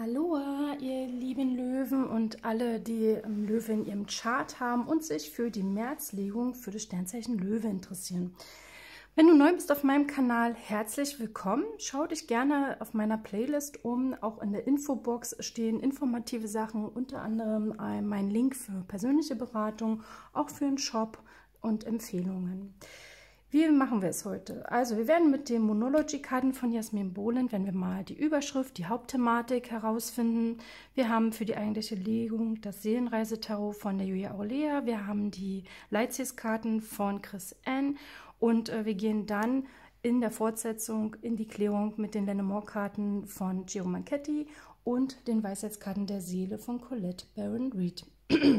Aloha, ihr lieben Löwen und alle, die Löwe in ihrem Chart haben und sich für die Märzlegung für das Sternzeichen Löwe interessieren. Wenn du neu bist auf meinem Kanal, herzlich willkommen. Schau dich gerne auf meiner Playlist um. Auch in der Infobox stehen informative Sachen, unter anderem mein Link für persönliche Beratung, auch für den Shop und Empfehlungen. Wie machen wir es heute? Also wir werden mit den Monology-Karten von Jasmin Bohlen, wenn wir mal die Überschrift, die Hauptthematik herausfinden. Wir haben für die eigentliche Legung das Seelenreisetarot von der Julia Aurelea. Wir haben die Leitzielskarten von Chris N. Und wir gehen dann in der Fortsetzung in die Klärung mit den Lenormand-Karten von Giro Manchetti und den Weisheitskarten der Seele von Colette Baron Reid.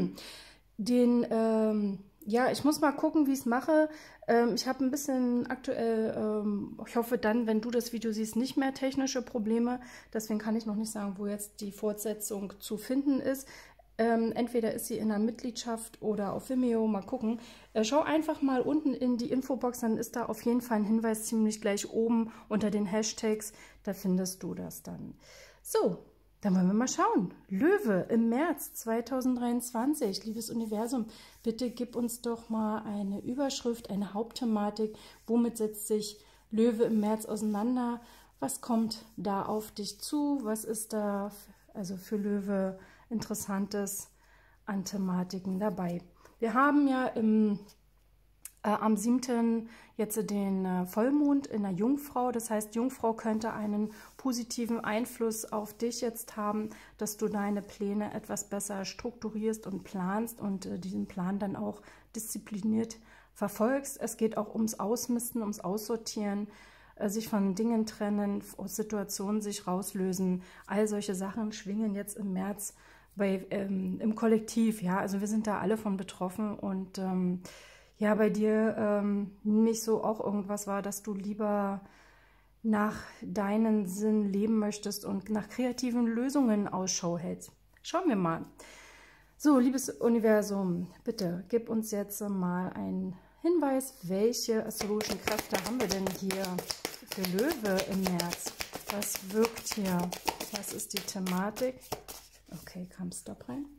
Ja, ich muss mal gucken, wie ich es mache. Ich habe ein bisschen aktuell, ich hoffe dann, wenn du das Video siehst, nicht mehr technische Probleme. Deswegen kann ich noch nicht sagen, wo jetzt die Fortsetzung zu finden ist. Entweder ist sie in der Mitgliedschaft oder auf Vimeo, mal gucken. Schau einfach mal unten in die Infobox, dann ist da auf jeden Fall ein Hinweis ziemlich gleich oben unter den Hashtags. Da findest du das dann. So. Dann wollen wir mal schauen. Löwe im März 2023. Liebes Universum, bitte gib uns doch mal eine Überschrift, eine Hauptthematik. Womit setzt sich Löwe im März auseinander? Was kommt da auf dich zu? Was ist da also für Löwe Interessantes an Thematiken dabei? Wir haben ja am 7. jetzt den Vollmond in der Jungfrau. Das heißt, Jungfrau könnte einen positiven Einfluss auf dich jetzt haben, dass du deine Pläne etwas besser strukturierst und planst und diesen Plan dann auch diszipliniert verfolgst. Es geht auch ums Ausmisten, ums Aussortieren, sich von Dingen trennen, aus Situationen sich rauslösen. All solche Sachen schwingen jetzt im März im Kollektiv. Ja, also wir sind da alle von betroffen und ja, bei dir nicht so auch irgendwas war, dass du lieber nach deinen Sinn leben möchtest und nach kreativen Lösungen Ausschau hältst. Schauen wir mal. So, liebes Universum, bitte gib uns jetzt mal einen Hinweis, welche astrologischen Kräfte haben wir denn hier für Löwe im März? Was wirkt hier? Was ist die Thematik? Okay, kam Stop rein.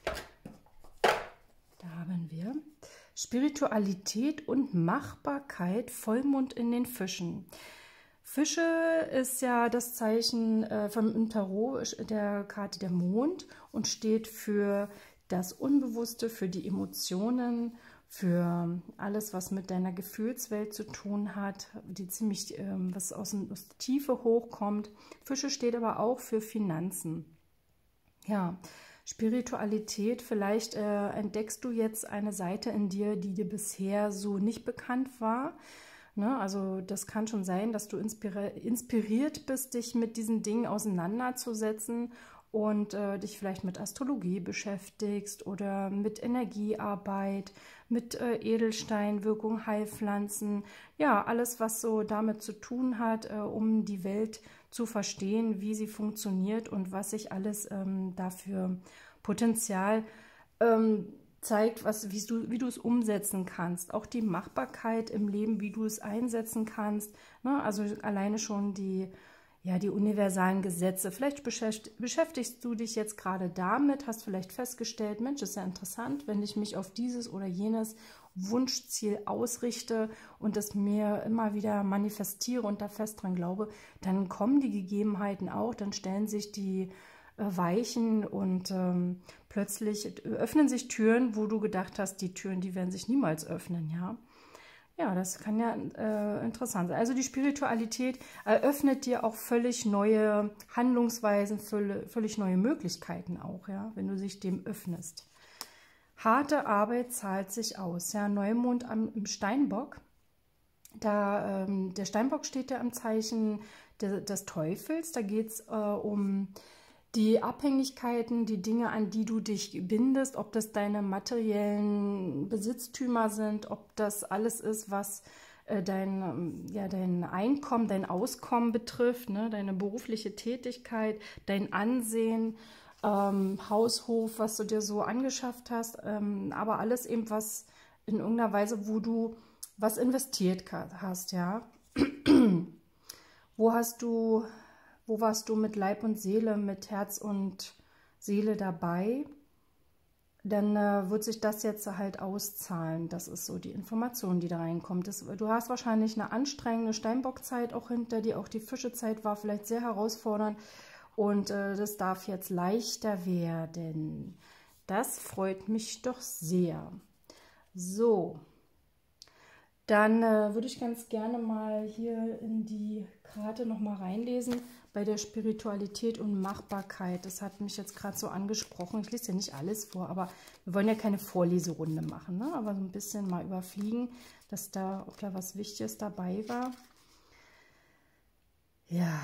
Da haben wir Spiritualität und Machbarkeit, Vollmond in den Fischen. Fische ist ja das Zeichen im Tarot der Karte der Mond und steht für das Unbewusste, für die Emotionen, für alles, was mit deiner Gefühlswelt zu tun hat, die ziemlich was aus der Tiefe hochkommt. Fische steht aber auch für Finanzen. Ja, Spiritualität, vielleicht entdeckst du jetzt eine Seite in dir, die dir bisher so nicht bekannt war. Ne? Also das kann schon sein, dass du inspiriert bist, dich mit diesen Dingen auseinanderzusetzen und dich vielleicht mit Astrologie beschäftigst oder mit Energiearbeit, mit Edelsteinwirkung, Heilpflanzen. Ja, alles, was so damit zu tun hat, um die Welt zu verstehen, wie sie funktioniert und was sich alles dafür Potenzial zeigt, wie du es umsetzen kannst. Auch die Machbarkeit im Leben, wie du es einsetzen kannst. Ne? Also alleine schon die universalen Gesetze. Vielleicht beschäftigst du dich jetzt gerade damit, hast vielleicht festgestellt, Mensch, ist ja interessant, wenn ich mich auf dieses oder jenes Wunschziel ausrichte und das mir immer wieder manifestiere und da fest dran glaube, dann kommen die Gegebenheiten auch, dann stellen sich die Weichen und plötzlich öffnen sich Türen, wo du gedacht hast, die Türen, die werden sich niemals öffnen, ja. Ja, das kann ja interessant sein. Also die Spiritualität eröffnet dir auch völlig neue Handlungsweisen, völlig neue Möglichkeiten auch, ja, wenn du dich dem öffnest. Harte Arbeit zahlt sich aus. Ja, Neumond im Steinbock. Der Steinbock steht ja im Zeichen des Teufels. Da geht es um die Abhängigkeiten, die Dinge, an die du dich bindest, ob das deine materiellen Besitztümer sind, ob das alles ist, was dein Einkommen, dein Auskommen betrifft, ne, deine berufliche Tätigkeit, dein Ansehen, Haus, Hof, was du dir so angeschafft hast, aber alles eben was in irgendeiner Weise, wo du was investiert hast, ja. Wo hast du wo warst du mit Leib und Seele, mit Herz und Seele dabei, dann wird sich das jetzt halt auszahlen. Das ist so die Information, die da reinkommt. Du hast wahrscheinlich eine anstrengende Steinbockzeit auch hinter dir. Auch die Fischezeit war vielleicht sehr herausfordernd. Und das darf jetzt leichter werden. Das freut mich doch sehr. So, dann würde ich ganz gerne mal hier in die Karte nochmal reinlesen bei der Spiritualität und Machbarkeit. Das hat mich jetzt gerade so angesprochen. Ich lese ja nicht alles vor, aber wir wollen ja keine Vorleserunde machen, ne? Aber so ein bisschen mal überfliegen, dass da, ob da was Wichtiges dabei war. Ja.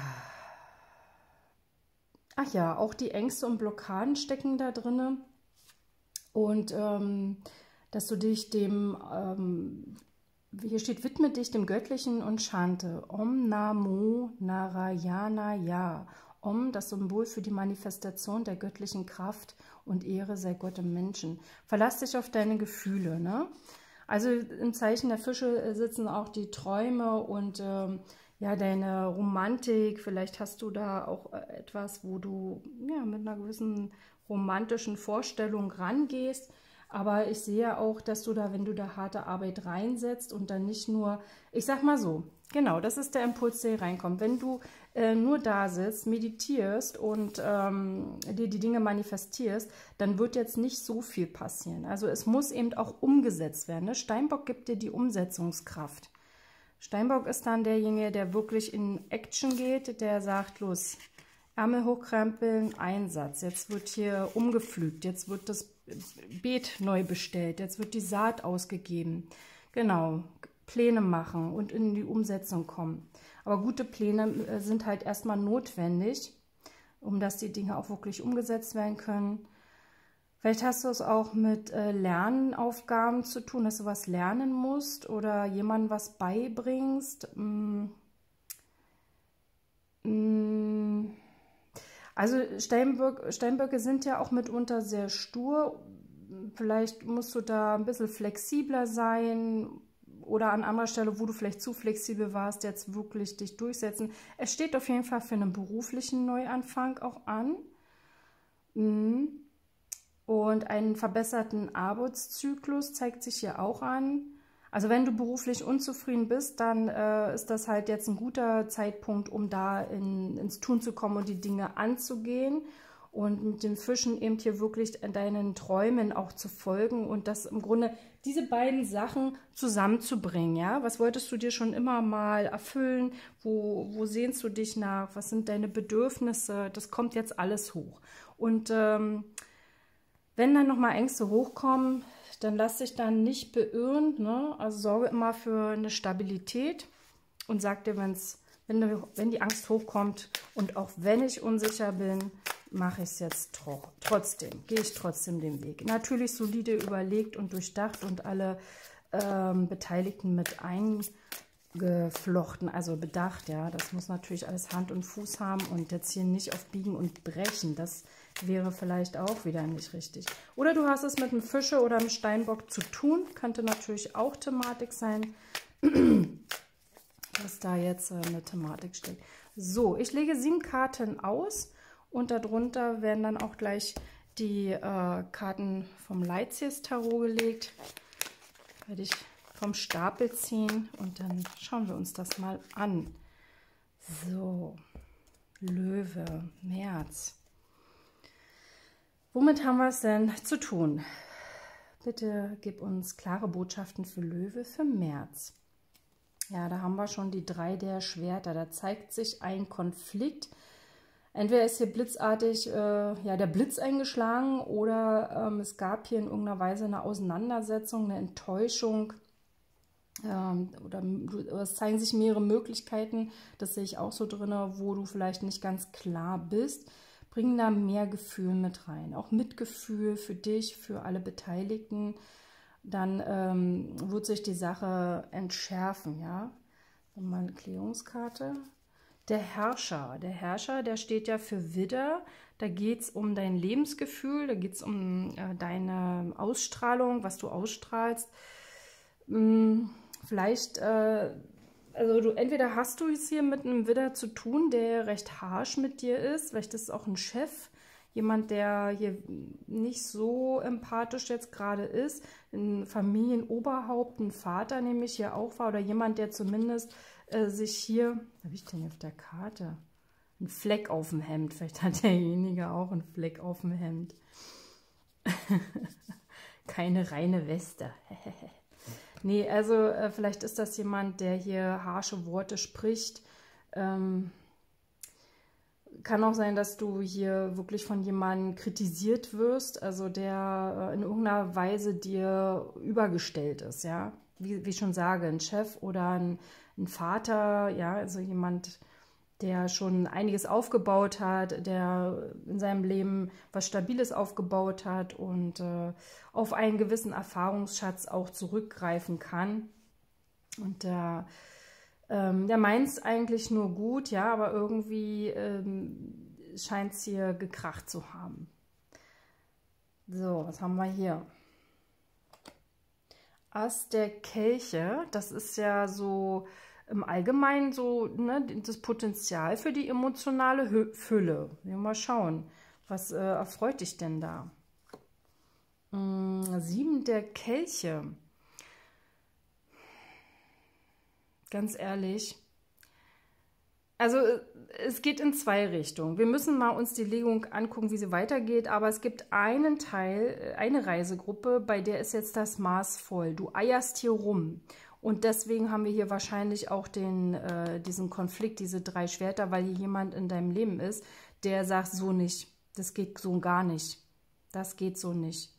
Ach ja, auch die Ängste und Blockaden stecken da drin. Und dass du dich dem, hier steht, widme dich dem Göttlichen und chante Om Namo Narayana Ya. Om, das Symbol für die Manifestation der göttlichen Kraft und Ehre sei Gott im Menschen. Verlass dich auf deine Gefühle, ne? Also im Zeichen der Fische sitzen auch die Träume und ja, deine Romantik. Vielleicht hast du da auch etwas, wo du ja, mit einer gewissen romantischen Vorstellung rangehst. Aber ich sehe auch, dass du da, wenn du da harte Arbeit reinsetzt und dann nicht nur, ich sag mal so, genau, das ist der Impuls, der hier reinkommt. Wenn du nur da sitzt, meditierst und dir die Dinge manifestierst, dann wird jetzt nicht so viel passieren. Also es muss eben auch umgesetzt werden. Ne? Steinbock gibt dir die Umsetzungskraft. Steinbock ist dann derjenige, der wirklich in Action geht, der sagt, los, Ärmel hochkrempeln, Einsatz. Jetzt wird hier umgepflügt, jetzt wird das Beet neu bestellt, jetzt wird die Saat ausgegeben. Genau, Pläne machen und in die Umsetzung kommen. Aber gute Pläne sind halt erstmal notwendig, um dass die Dinge auch wirklich umgesetzt werden können. Vielleicht hast du es auch mit Lernaufgaben zu tun, dass du was lernen musst oder jemandem was beibringst. Also Steinböcke sind ja auch mitunter sehr stur. Vielleicht musst du da ein bisschen flexibler sein oder an anderer Stelle, wo du vielleicht zu flexibel warst, jetzt wirklich dich durchsetzen. Es steht auf jeden Fall für einen beruflichen Neuanfang auch an. Und einen verbesserten Arbeitszyklus zeigt sich hier auch an. Also wenn du beruflich unzufrieden bist, dann ist das halt jetzt ein guter Zeitpunkt, um da ins Tun zu kommen und die Dinge anzugehen und mit den Fischen eben hier wirklich deinen Träumen auch zu folgen und das im Grunde diese beiden Sachen zusammenzubringen. Ja? Was wolltest du dir schon immer mal erfüllen? Wo sehnst du dich nach? Was sind deine Bedürfnisse? Das kommt jetzt alles hoch. Und wenn dann nochmal Ängste hochkommen, dann lass dich dann nicht beirren, ne? Also sorge immer für eine Stabilität und sag dir, wenn die Angst hochkommt und auch wenn ich unsicher bin, mache ich es jetzt trotzdem, gehe ich trotzdem den Weg. Natürlich solide überlegt und durchdacht und alle Beteiligten mit eingeflochten, also bedacht, ja. Das muss natürlich alles Hand und Fuß haben und jetzt hier nicht auf Biegen und Brechen, das wäre vielleicht auch wieder nicht richtig. Oder du hast es mit einem Fische oder einem Steinbock zu tun. Könnte natürlich auch Thematik sein, dass da jetzt eine Thematik steckt. So, ich lege 7 Karten aus und darunter werden dann auch gleich die Karten vom Leitziers Tarot gelegt. Werde ich vom Stapel ziehen und dann schauen wir uns das mal an. So, Löwe, März. Womit haben wir es denn zu tun? Bitte gib uns klare Botschaften für Löwe für März. Ja, da haben wir schon die 3 der Schwerter. Da zeigt sich ein Konflikt. Entweder ist hier blitzartig ja, der Blitz eingeschlagen oder es gab hier in irgendeiner Weise eine Auseinandersetzung, eine Enttäuschung. Oder es zeigen sich mehrere Möglichkeiten, das sehe ich auch so drin, wo du vielleicht nicht ganz klar bist. Bring da mehr Gefühl mit rein, auch Mitgefühl für dich, für alle Beteiligten. Dann wird sich die Sache entschärfen, ja. Mal eine Klärungskarte. Der Herrscher, der steht ja für Widder. Da geht es um dein Lebensgefühl, da geht es um deine Ausstrahlung, was du ausstrahlst. Vielleicht Also du entweder hast du es hier mit einem Widder zu tun, der recht harsch mit dir ist, vielleicht ist es auch ein Chef, jemand, der hier nicht so empathisch jetzt gerade ist, ein Familienoberhaupt, ein Vater nämlich hier auch war oder jemand, der zumindest sich hier, was habe ich denn hier auf der Karte? Ein Fleck auf dem Hemd, vielleicht hat derjenige auch einen Fleck auf dem Hemd. Keine reine Weste. Nee, also vielleicht ist das jemand, der hier harsche Worte spricht. Kann auch sein, dass du hier wirklich von jemandem kritisiert wirst, also der in irgendeiner Weise dir übergestellt ist, ja. Wie ich schon sage, ein Chef oder ein Vater, ja, also jemand, der schon einiges aufgebaut hat, der in seinem Leben was Stabiles aufgebaut hat und auf einen gewissen Erfahrungsschatz auch zurückgreifen kann. Und der meint es eigentlich nur gut, ja, aber irgendwie scheint es hier gekracht zu haben. So, was haben wir hier? Ass der Kelche, das ist ja so im Allgemeinen so, ne, das Potenzial für die emotionale Fülle. Mal schauen, was erfreut dich denn da? 7 der Kelche. Ganz ehrlich. Also es geht in 2 Richtungen. Wir müssen mal uns die Legung angucken, wie sie weitergeht, aber es gibt einen Teil, eine Reisegruppe, bei der ist jetzt das Maß voll. Du eierst hier rum. Und deswegen haben wir hier wahrscheinlich auch diesen Konflikt, diese 3 Schwerter, weil hier jemand in deinem Leben ist, der sagt, so nicht, das geht so gar nicht, das geht so nicht.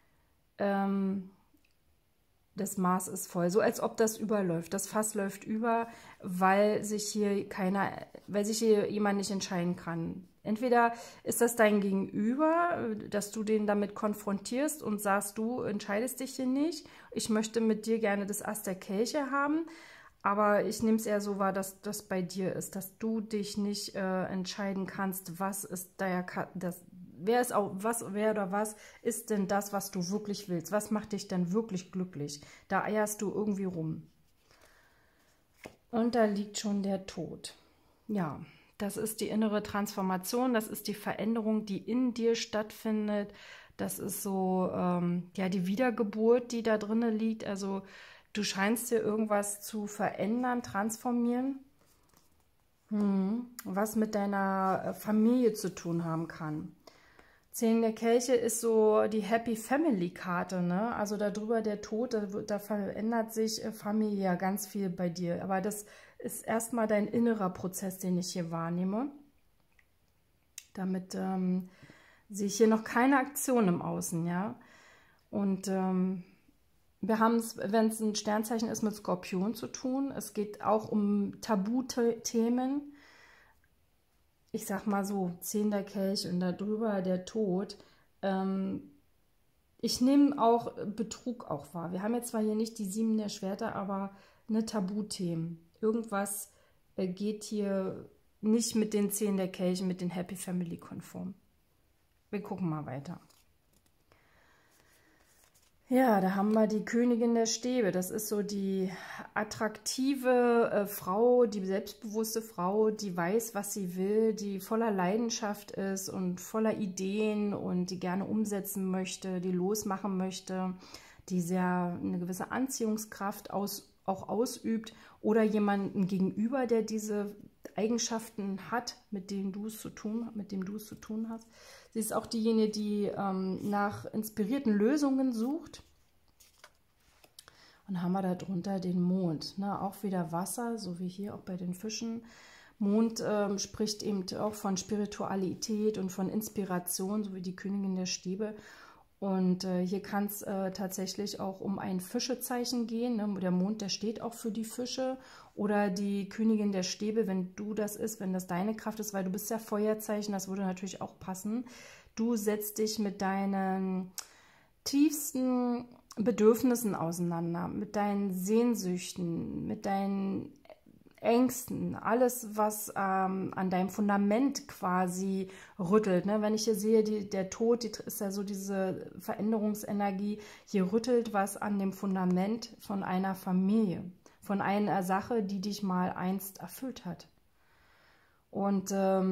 Das Maß ist voll, so als ob das überläuft, das Fass läuft über, weil sich hier jemand nicht entscheiden kann. Entweder ist das dein Gegenüber, dass du den damit konfrontierst und sagst, du entscheidest dich hier nicht, ich möchte mit dir gerne das Ass der Kelche haben, aber ich nehme es eher so wahr, dass das bei dir ist, dass du dich nicht entscheiden kannst, was ist wer oder was ist denn das, was du wirklich willst? Was macht dich denn wirklich glücklich? Da eierst du irgendwie rum. Und da liegt schon der Tod. Ja, das ist die innere Transformation, das ist die Veränderung, die in dir stattfindet. Das ist so, ja, die Wiedergeburt, die da drin liegt. Also du scheinst dir irgendwas zu verändern, transformieren, was mit deiner Familie zu tun haben kann. 10 der Kelche ist so die Happy Family Karte, ne? Also darüber der Tod, da verändert sich familiär ganz viel bei dir. Aber das ist erstmal dein innerer Prozess, den ich hier wahrnehme. Damit sehe ich hier noch keine Aktion im Außen, ja. Und wir haben es, wenn es ein Sternzeichen ist, mit Skorpion zu tun. Es geht auch um Tabuthemen. Ich sag mal so, 10 der Kelch und darüber der Tod. Ich nehme auch Betrug auch wahr. Wir haben jetzt zwar hier nicht die 7 der Schwerter, aber eine Tabuthemen. Irgendwas geht hier nicht mit den 10 der Kelche, mit den Happy Family konform. Wir gucken mal weiter. Ja, da haben wir die Königin der Stäbe. Das ist so die attraktive Frau, die selbstbewusste Frau, die weiß, was sie will, die voller Leidenschaft ist und voller Ideen und die gerne umsetzen möchte, die losmachen möchte, die sehr eine gewisse Anziehungskraft auch ausübt oder jemanden gegenüber, der diese Eigenschaften hat, mit dem du es zu tun hast. Sie ist auch diejenige, die nach inspirierten Lösungen sucht. Und haben wir darunter den Mond, ne? Auch wieder Wasser, so wie hier auch bei den Fischen. Mond spricht eben auch von Spiritualität und von Inspiration, so wie die Königin der Stäbe. Und hier kann es tatsächlich auch um ein Fischezeichen gehen. Ne? Der Mond, der steht auch für die Fische. Oder die Königin der Stäbe, wenn du das ist, wenn das deine Kraft ist, weil du bist ja Feuerzeichen, das würde natürlich auch passen. Du setzt dich mit deinen tiefsten Bedürfnissen auseinander, mit deinen Sehnsüchten, mit deinen Ängsten, alles, was an deinem Fundament quasi rüttelt. Ne? Wenn ich hier sehe, der Tod, ist ja so diese Veränderungsenergie, hier rüttelt was an dem Fundament von einer Familie, von einer Sache, die dich mal einst erfüllt hat. Und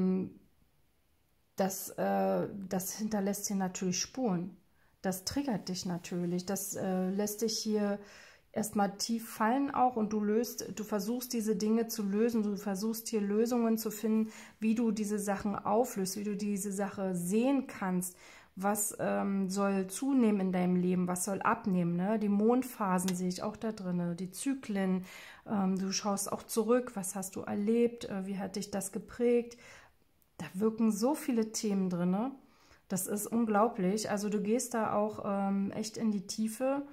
das hinterlässt hier natürlich Spuren. Das triggert dich natürlich. Das lässt dich hier erstmal tief fallen auch, und du versuchst diese Dinge zu lösen. Du versuchst hier Lösungen zu finden, wie du diese Sachen auflöst, wie du diese Sache sehen kannst. Was soll zunehmen in deinem Leben, was soll abnehmen, ne? Die Mondphasen sehe ich auch da drin, die Zyklen. Du schaust auch zurück, was hast du erlebt, wie hat dich das geprägt. Da wirken so viele Themen drin, das ist unglaublich. Also du gehst da auch echt in die Tiefe,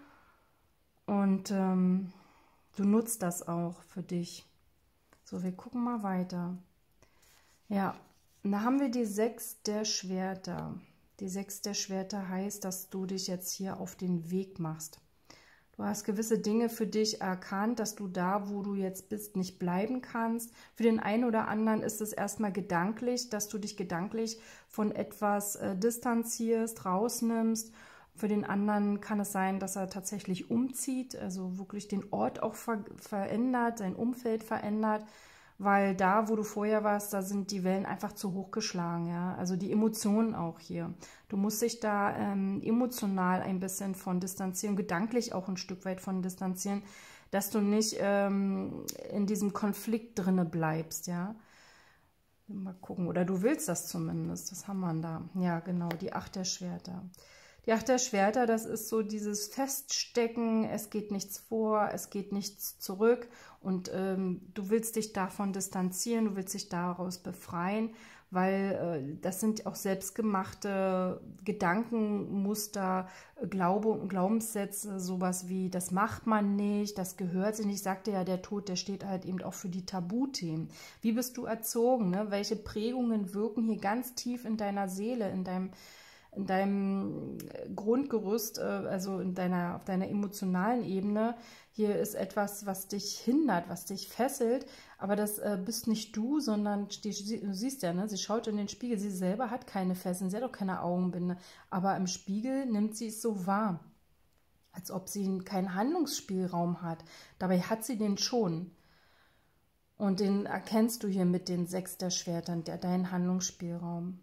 und du nutzt das auch für dich. So, wir gucken mal weiter. Ja, und da haben wir die 6 der Schwerter. Die 6 der Schwerter heißt, dass du dich jetzt hier auf den Weg machst. Du hast gewisse Dinge für dich erkannt, dass du da, wo du jetzt bist, nicht bleiben kannst. Für den einen oder anderen ist es erstmal gedanklich, dass du dich gedanklich von etwas distanzierst, rausnimmst. Für den anderen kann es sein, dass er tatsächlich umzieht, also wirklich den Ort auch verändert, sein Umfeld verändert, weil da, wo du vorher warst, da sind die Wellen einfach zu hoch geschlagen, ja, also die Emotionen auch hier. Du musst dich da emotional ein bisschen von distanzieren, gedanklich auch ein Stück weit von distanzieren, dass du nicht in diesem Konflikt drinne bleibst, ja. Mal gucken, oder du willst das zumindest, das haben wir da. Ja, genau, die 8 der Schwerter. Die 8 der Schwerter, das ist so dieses Feststecken, es geht nichts vor, es geht nichts zurück, und du willst dich davon distanzieren, du willst dich daraus befreien, weil das sind auch selbstgemachte Gedankenmuster, Glaube und Glaubenssätze, sowas wie, das macht man nicht, das gehört sich nicht. Ich sagte ja, der Tod, der steht halt eben auch für die Tabuthemen. Wie bist du erzogen, ne? Welche Prägungen wirken hier ganz tief in deiner Seele, in deinem Grundgerüst, also auf deiner emotionalen Ebene. Hier ist etwas, was dich hindert, was dich fesselt, aber das bist nicht du, sondern du siehst ja, ne, sie schaut in den Spiegel, sie selber hat keine Fesseln, sie hat auch keine Augenbinde, aber im Spiegel nimmt sie es so wahr, als ob sie keinen Handlungsspielraum hat. Dabei hat sie den schon. Und den erkennst du hier mit den 6 der Schwertern, deinen Handlungsspielraum.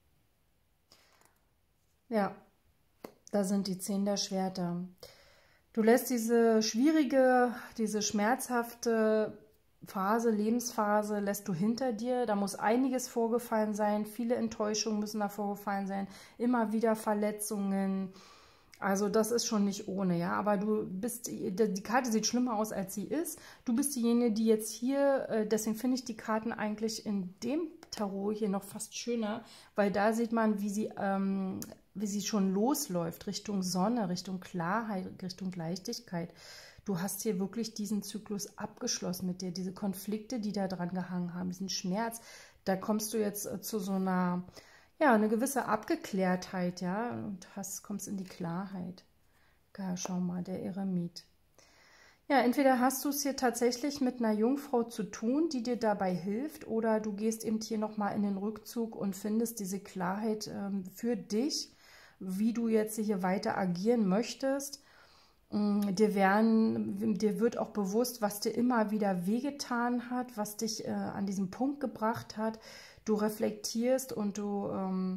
Ja, da sind die 10 der Schwerter. Du lässt diese schwierige, diese schmerzhafte Phase, Lebensphase, lässt du hinter dir. Da muss einiges vorgefallen sein, viele Enttäuschungen müssen da vorgefallen sein, immer wieder Verletzungen. Also das ist schon nicht ohne, ja, aber du bist, die Karte sieht schlimmer aus, als sie ist. Du bist diejenige, die jetzt hier, deswegen finde ich die Karten eigentlich in dem Tarot hier noch fast schöner, weil da sieht man, wie sie schon losläuft, Richtung Sonne, Richtung Klarheit, Richtung Leichtigkeit. Du hast hier wirklich diesen Zyklus abgeschlossen mit dir, diese Konflikte, die da dran gehangen haben, diesen Schmerz. Da kommst du jetzt zu so einer, ja, eine gewisse Abgeklärtheit, ja, und kommst in die Klarheit. Ja, schau mal, der Eremit. Ja, entweder hast du es hier tatsächlich mit einer Jungfrau zu tun, die dir dabei hilft, oder du gehst eben hier nochmal in den Rückzug und findest diese Klarheit für dich, wie du jetzt hier weiter agieren möchtest. Dir wird auch bewusst, was dir immer wieder wehgetan hat, was dich an diesen Punkt gebracht hat. Du reflektierst und du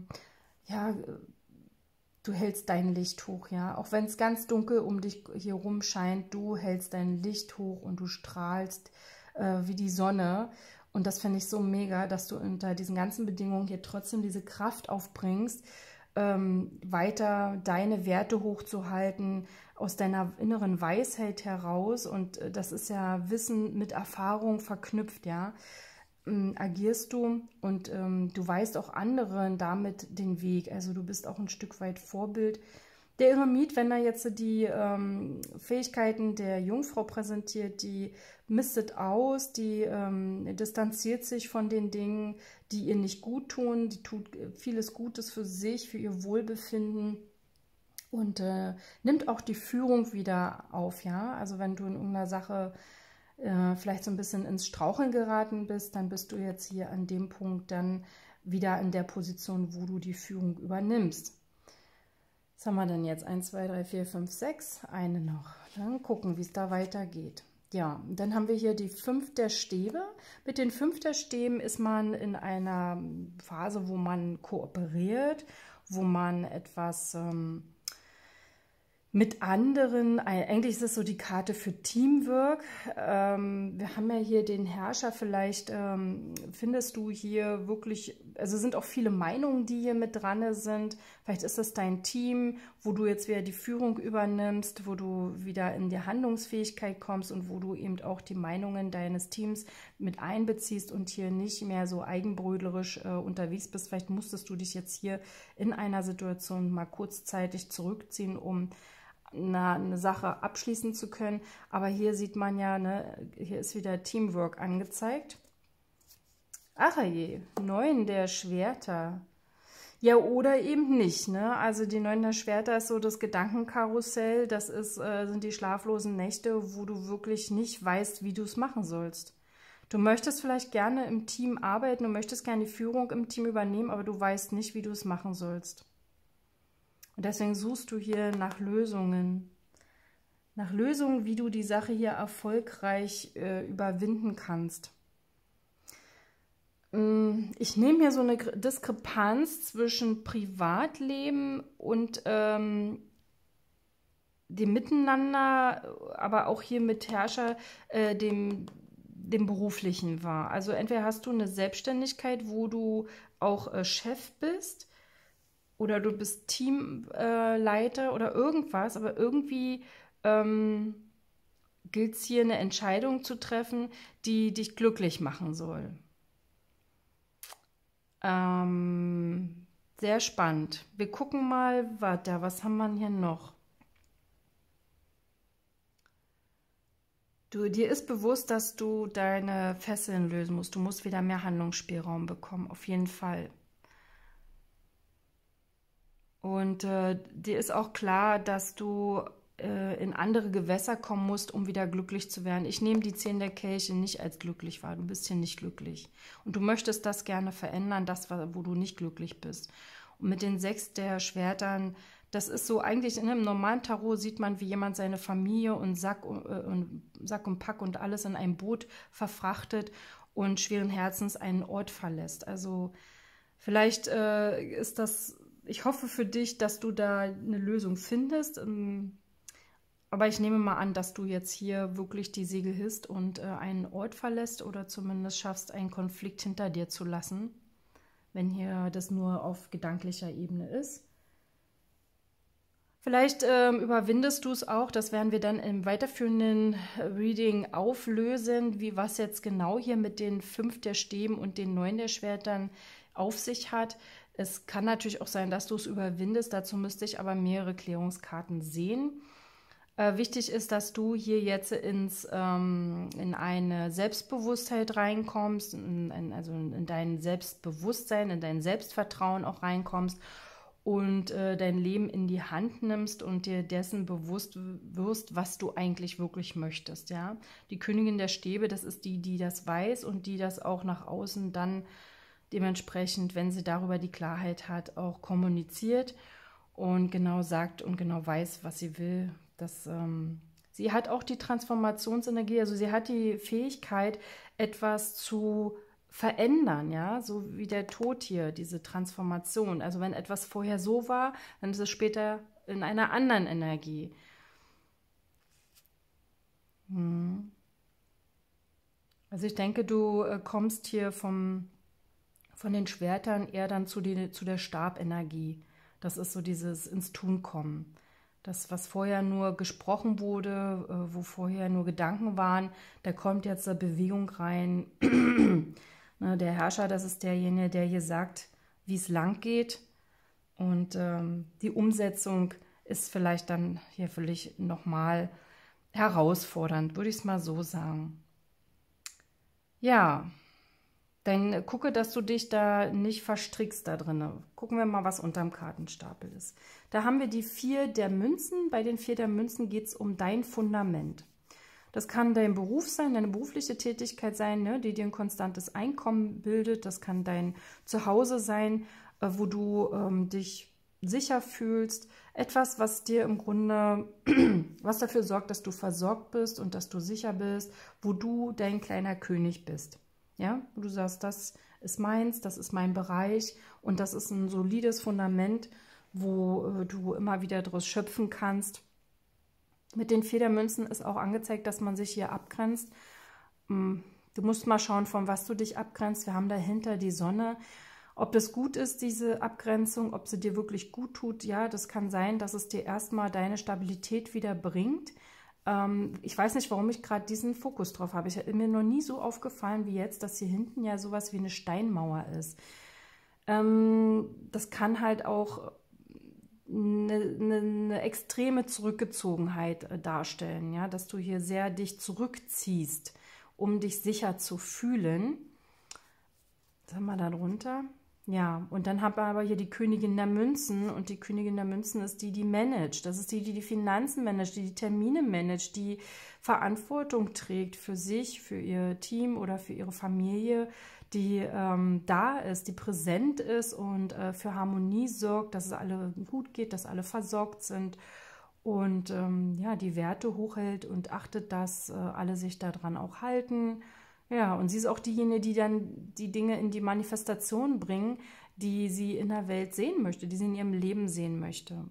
hältst dein Licht hoch, ja. Auch wenn es ganz dunkel um dich hier rum scheint, du hältst dein Licht hoch und du strahlst wie die Sonne. Und das finde ich so mega, dass du unter diesen ganzen Bedingungen hier trotzdem diese Kraft aufbringst, weiter deine Werte hochzuhalten, aus deiner inneren Weisheit heraus. Und das ist ja Wissen mit Erfahrung verknüpft, ja. Agierst du, und du weist auch anderen damit den Weg. Also du bist auch ein Stück weit Vorbild. Der Eremit, wenn er jetzt die Fähigkeiten der Jungfrau präsentiert, die mistet aus, die distanziert sich von den Dingen, die ihr nicht gut tun, die tut vieles Gutes für sich, für ihr Wohlbefinden, und nimmt auch die Führung wieder auf, ja. Also wenn du in irgendeiner Sache vielleicht so ein bisschen ins Straucheln geraten bist, dann bist du jetzt hier an dem Punkt dann wieder in der Position, wo du die Führung übernimmst. Was haben wir denn jetzt? 1, 2, 3, 4, 5, 6. Eine noch. Dann gucken, wie es da weitergeht. Ja, dann haben wir hier die 5 der Stäbe. Mit den 5 der Stäben ist man in einer Phase, wo man kooperiert, wo man etwas mit anderen, eigentlich ist es so die Karte für Teamwork. Wir haben ja hier den Herrscher, vielleicht findest du hier wirklich, also sind auch viele Meinungen, die hier mit dran sind. Vielleicht ist es dein Team, wo du jetzt wieder die Führung übernimmst, wo du wieder in die Handlungsfähigkeit kommst und wo du eben auch die Meinungen deines Teams mit einbeziehst und hier nicht mehr so eigenbrötlerisch unterwegs bist. Vielleicht musstest du dich jetzt hier in einer Situation mal kurzzeitig zurückziehen, um eine Sache abschließen zu können. Aber hier sieht man ja, ne, hier ist wieder Teamwork angezeigt. Ach je, 9 der Schwerter. Ja, oder eben nicht, ne? Also die 9 der Schwerter ist so das Gedankenkarussell, das ist, sind die schlaflosen Nächte, wo du wirklich nicht weißt, wie du es machen sollst. Du möchtest vielleicht gerne im Team arbeiten, du möchtest gerne die Führung im Team übernehmen, aber du weißt nicht, wie du es machen sollst. Und deswegen suchst du hier nach Lösungen. Nach Lösungen, wie du die Sache hier erfolgreich überwinden kannst. Ich nehme hier so eine Diskrepanz zwischen Privatleben und dem Miteinander, aber auch hier mit Herrscher, dem Beruflichen wahr. Also entweder hast du eine Selbstständigkeit, wo du auch Chef bist, oder du bist Teamleiter oder irgendwas, aber irgendwie gilt es hier eine Entscheidung zu treffen, die dich glücklich machen soll. Sehr spannend. Wir gucken mal weiter. Was haben wir hier noch? Dir ist bewusst, dass du deine Fesseln lösen musst. Du musst wieder mehr Handlungsspielraum bekommen, auf jeden Fall. Und dir ist auch klar, dass du in andere Gewässer kommen musst, um wieder glücklich zu werden. Ich nehme die 10 der Kelche nicht als glücklich wahr. Du bist hier nicht glücklich. Und du möchtest das gerne verändern, das, wo du nicht glücklich bist. Und mit den 6 der Schwertern, das ist so eigentlich in einem normalen Tarot sieht man, wie jemand seine Familie und Sack und Pack und alles in ein Boot verfrachtet und schweren Herzens einen Ort verlässt. Also vielleicht ist das... Ich hoffe für dich, dass du da eine Lösung findest. Aber ich nehme mal an, dass du jetzt hier wirklich die Segel hisst und einen Ort verlässt oder zumindest schaffst, einen Konflikt hinter dir zu lassen, wenn hier das nur auf gedanklicher Ebene ist. Vielleicht überwindest du es auch, das werden wir dann im weiterführenden Reading auflösen, was jetzt genau hier mit den 5 der Stäben und den 9 der Schwertern auf sich hat. Es kann natürlich auch sein, dass du es überwindest, dazu müsste ich aber mehrere Klärungskarten sehen. Wichtig ist, dass du hier jetzt in eine Selbstbewusstheit reinkommst, also in dein Selbstbewusstsein, in dein Selbstvertrauen auch reinkommst und dein Leben in die Hand nimmst und dir dessen bewusst wirst, was du eigentlich wirklich möchtest. Ja? Die Königin der Stäbe, das ist die, die das weiß und die das auch nach außen dann dementsprechend, wenn sie darüber die Klarheit hat, auch kommuniziert und genau sagt und genau weiß, was sie will. Sie hat auch die Transformationsenergie, also sie hat die Fähigkeit, etwas zu verändern, ja, so wie der Tod hier, diese Transformation. Also wenn etwas vorher so war, dann ist es später in einer anderen Energie. Also ich denke, du kommst hier von den Schwertern eher dann zu der Stabenergie. Das ist so dieses ins Tun kommen. Das, was vorher nur gesprochen wurde, wo vorher nur Gedanken waren, da kommt jetzt eine Bewegung rein. Der Herrscher, das ist derjenige, der hier sagt, wie es lang geht. Und die Umsetzung ist vielleicht dann hier völlig nochmal herausfordernd, würde ich es mal so sagen. Ja, dann gucke, dass du dich da nicht verstrickst da drin. Gucken wir mal, was unterm Kartenstapel ist. Da haben wir die 4 der Münzen. Bei den 4 der Münzen geht es um dein Fundament. Das kann dein Beruf sein, deine berufliche Tätigkeit sein, ne, die dir ein konstantes Einkommen bildet. Das kann dein Zuhause sein, wo du dich sicher fühlst. Etwas, was dir im Grunde, was dafür sorgt, dass du versorgt bist und dass du sicher bist, wo du dein kleiner König bist. Ja, wo du sagst, das ist meins, das ist mein Bereich und das ist ein solides Fundament, wo du immer wieder daraus schöpfen kannst. Mit den 4 der Münzen ist auch angezeigt, dass man sich hier abgrenzt. Du musst mal schauen, von was du dich abgrenzt. Wir haben dahinter die Sonne. Ob das gut ist, diese Abgrenzung, ob sie dir wirklich gut tut, ja, das kann sein, dass es dir erstmal deine Stabilität wieder bringt. Ich weiß nicht, warum ich gerade diesen Fokus drauf habe. Ich habe mir noch nie so aufgefallen wie jetzt, dass hier hinten ja sowas wie eine Steinmauer ist. Das kann halt auch eine extreme Zurückgezogenheit darstellen, ja, dass du hier sehr dich zurückziehst, um dich sicher zu fühlen. Was haben wir da drunter? Ja, und dann haben wir aber hier die Königin der Münzen und die Königin der Münzen ist die, die managt. Das ist die, die die Finanzen managt, die die Termine managt, die Verantwortung trägt für sich, für ihr Team oder für ihre Familie, die da ist, die präsent ist und für Harmonie sorgt, dass es alle gut geht, dass alle versorgt sind und ja, die Werte hochhält und achtet, dass alle sich daran auch halten. Ja, und sie ist auch diejenige, die dann die Dinge in die Manifestation bringen, die sie in der Welt sehen möchte, die sie in ihrem Leben sehen möchte.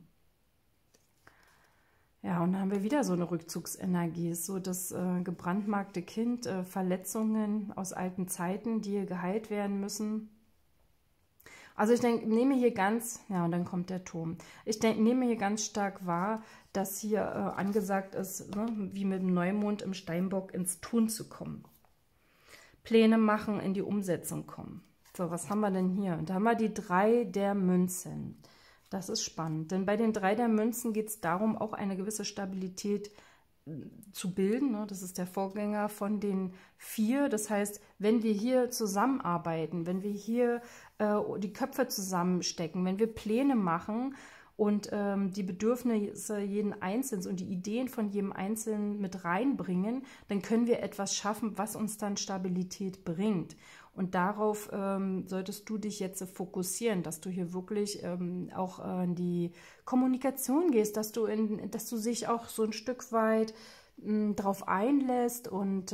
Ja, und dann haben wir wieder so eine Rückzugsenergie, so das gebrandmarkte Kind, Verletzungen aus alten Zeiten, die hier geheilt werden müssen. Also ich denke, nehme hier ganz, ja, und dann kommt der Turm. Ich denke, nehme hier ganz stark wahr, dass hier angesagt ist, ne, wie mit dem Neumond im Steinbock ins Tun zu kommen. Pläne machen, in die Umsetzung kommen. So, was haben wir denn hier? Und da haben wir die 3 der Münzen. Das ist spannend, denn bei den 3 der Münzen geht es darum, auch eine gewisse Stabilität zu bilden. Ne? Das ist der Vorgänger von den 4. Das heißt, wenn wir hier zusammenarbeiten, wenn wir hier die Köpfe zusammenstecken, wenn wir Pläne machen und die Bedürfnisse jeden Einzelnen und die Ideen von jedem Einzelnen mit reinbringen, dann können wir etwas schaffen, was uns dann Stabilität bringt. Und darauf solltest du dich jetzt fokussieren, dass du hier wirklich auch in die Kommunikation gehst, dass du dich auch so ein Stück weit darauf einlässt und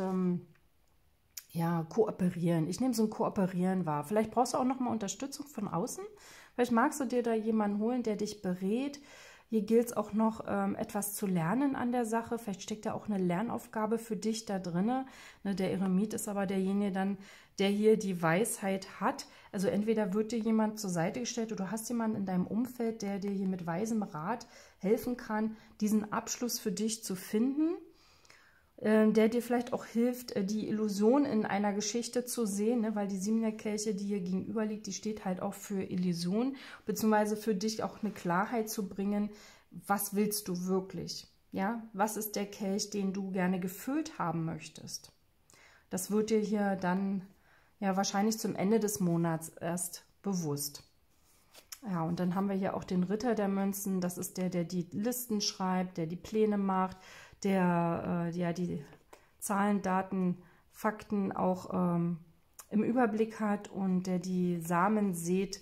ja, kooperieren. Ich nehme so ein Kooperieren wahr. Vielleicht brauchst du auch noch mal Unterstützung von außen. Vielleicht magst du dir da jemanden holen, der dich berät. Hier gilt es auch noch, etwas zu lernen an der Sache. Vielleicht steckt da auch eine Lernaufgabe für dich da drin. Ne, der Eremit ist aber derjenige dann, der hier die Weisheit hat. Also entweder wird dir jemand zur Seite gestellt oder du hast jemanden in deinem Umfeld, der dir hier mit weisem Rat helfen kann, diesen Abschluss für dich zu finden, der dir vielleicht auch hilft, die Illusion in einer Geschichte zu sehen, ne? Weil die 7er Kelche, die hier gegenüber liegt, die steht halt auch für Illusion, beziehungsweise für dich auch eine Klarheit zu bringen, was willst du wirklich? Ja? Was ist der Kelch, den du gerne gefüllt haben möchtest? Das wird dir hier dann ja wahrscheinlich zum Ende des Monats erst bewusst. Ja, und dann haben wir hier auch den Ritter der Münzen, das ist der, der die Listen schreibt, der die Pläne macht, der ja die Zahlen, Daten, Fakten auch im Überblick hat und der die Samen sät,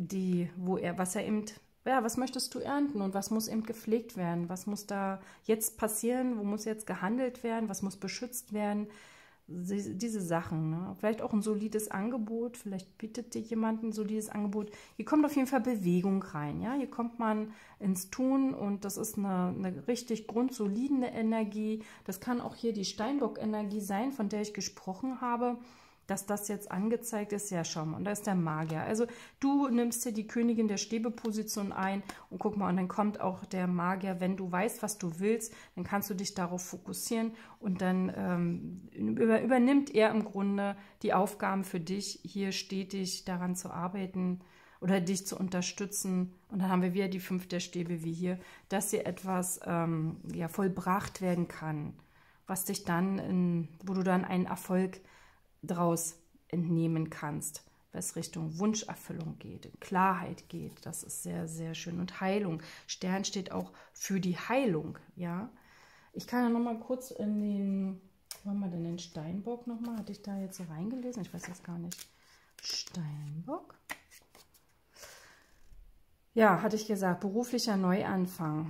was möchtest du ernten und was muss eben gepflegt werden, was muss da jetzt passieren, wo muss jetzt gehandelt werden, was muss beschützt werden, diese Sachen, ne? Vielleicht auch ein solides Angebot, vielleicht bietet dir jemand ein solides Angebot. Hier kommt auf jeden Fall Bewegung rein, ja, hier kommt man ins Tun und das ist eine richtig grundsolide Energie. Das kann auch hier die Steinbock-Energie sein, von der ich gesprochen habe, dass das jetzt angezeigt ist. Ja, schau mal, und da ist der Magier. Also du nimmst hier die Königin der Stäbe-Position ein und guck mal, und dann kommt auch der Magier. Wenn du weißt, was du willst, dann kannst du dich darauf fokussieren und dann übernimmt er im Grunde die Aufgaben für dich, hier stetig daran zu arbeiten oder dich zu unterstützen. Und dann haben wir wieder die 5 der Stäbe wie hier, dass hier etwas ja, vollbracht werden kann, was dich dann, wo du dann einen Erfolg daraus entnehmen kannst, was Richtung Wunscherfüllung geht, Klarheit geht. Das ist sehr, sehr schön. Und Heilung. Stern steht auch für die Heilung. Ja, ich kann ja noch mal kurz in den, wo haben wir denn den Steinbock noch mal? Hatte ich da jetzt so reingelesen? Ich weiß jetzt gar nicht. Steinbock. Ja, hatte ich gesagt, beruflicher Neuanfang.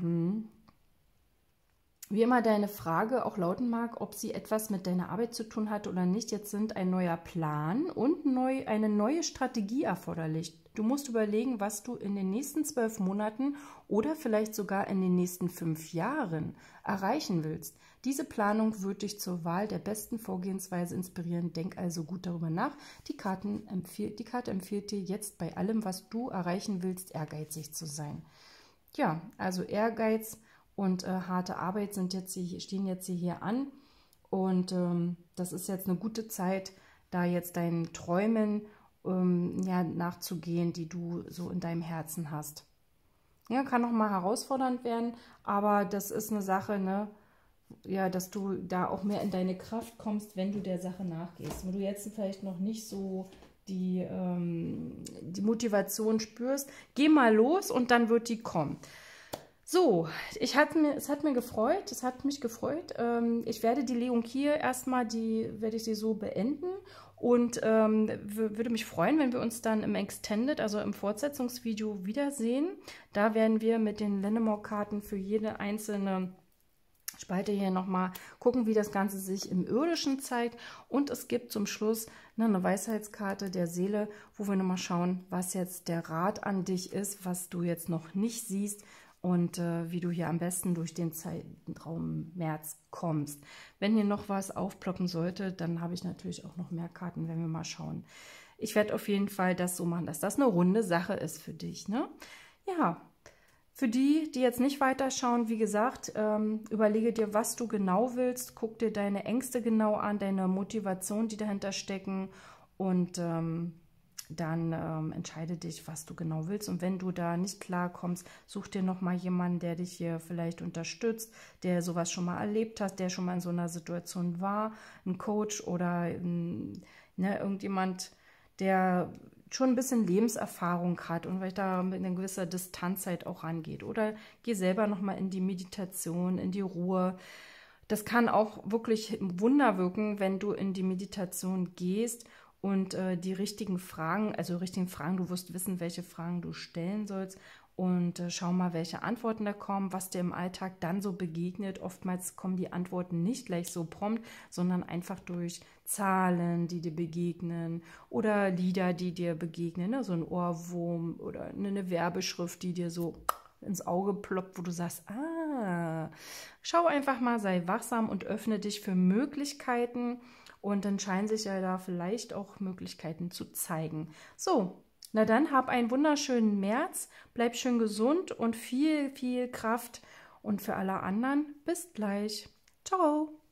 Wie immer deine Frage auch lauten mag, ob sie etwas mit deiner Arbeit zu tun hat oder nicht. Jetzt sind ein neuer Plan und eine neue Strategie erforderlich. Du musst überlegen, was du in den nächsten 12 Monaten oder vielleicht sogar in den nächsten 5 Jahren erreichen willst. Diese Planung wird dich zur Wahl der besten Vorgehensweise inspirieren. Denk also gut darüber nach. Die Karte empfiehlt dir jetzt bei allem, was du erreichen willst, ehrgeizig zu sein. Ja, also Ehrgeiz und harte Arbeit stehen jetzt hier an. Und das ist jetzt eine gute Zeit, da jetzt deinen Träumen nachzugehen, die du so in deinem Herzen hast. Ja, kann noch mal herausfordernd werden, aber das ist eine Sache, ne? Ja, dass du da auch mehr in deine Kraft kommst, wenn du der Sache nachgehst. Wenn du jetzt vielleicht noch nicht so die Motivation spürst, geh mal los und dann wird die kommen. So, es hat mich gefreut. Ich werde die Legung hier erstmal, werde ich sie so beenden und würde mich freuen, wenn wir uns dann im Extended, also im Fortsetzungsvideo wiedersehen. Da werden wir mit den Lennemore-Karten für jede einzelne Spalte hier nochmal gucken, wie das Ganze sich im Irdischen zeigt. Und es gibt zum Schluss eine Weisheitskarte der Seele, wo wir nochmal schauen, was jetzt der Rat an dich ist, was du jetzt noch nicht siehst und wie du hier am besten durch den Zeitraum März kommst. Wenn hier noch was aufploppen sollte, dann habe ich natürlich auch noch mehr Karten, wenn wir mal schauen. Ich werde auf jeden Fall das so machen, dass das eine runde Sache ist für dich, ne? Ja. Für die, die jetzt nicht weiterschauen, wie gesagt, überlege dir, was du genau willst. Guck dir deine Ängste genau an, deine Motivation, die dahinter stecken. Und dann entscheide dich, was du genau willst. Und wenn du da nicht klarkommst, such dir nochmal jemanden, der dich hier vielleicht unterstützt, der sowas schon mal erlebt hat, der schon mal in so einer Situation war. Ein Coach oder irgendjemand, der schon ein bisschen Lebenserfahrung hat und vielleicht da mit einer gewissen Distanz halt auch rangeht. Oder geh selber nochmal in die Meditation, in die Ruhe. Das kann auch wirklich Wunder wirken, wenn du in die Meditation gehst und die richtigen Fragen, du wirst wissen, welche Fragen du stellen sollst. Und schau mal, welche Antworten da kommen, was dir im Alltag dann so begegnet. Oftmals kommen die Antworten nicht gleich so prompt, sondern einfach durch Zahlen, die dir begegnen oder Lieder, die dir begegnen, ne? So ein Ohrwurm oder eine Werbeschrift, die dir so ins Auge ploppt, wo du sagst, schau einfach mal, sei wachsam und öffne dich für Möglichkeiten und dann scheinen sich ja da vielleicht auch Möglichkeiten zu zeigen. So. Na dann, hab einen wunderschönen März, bleib schön gesund und viel, viel Kraft. Und für alle anderen, bis gleich. Ciao.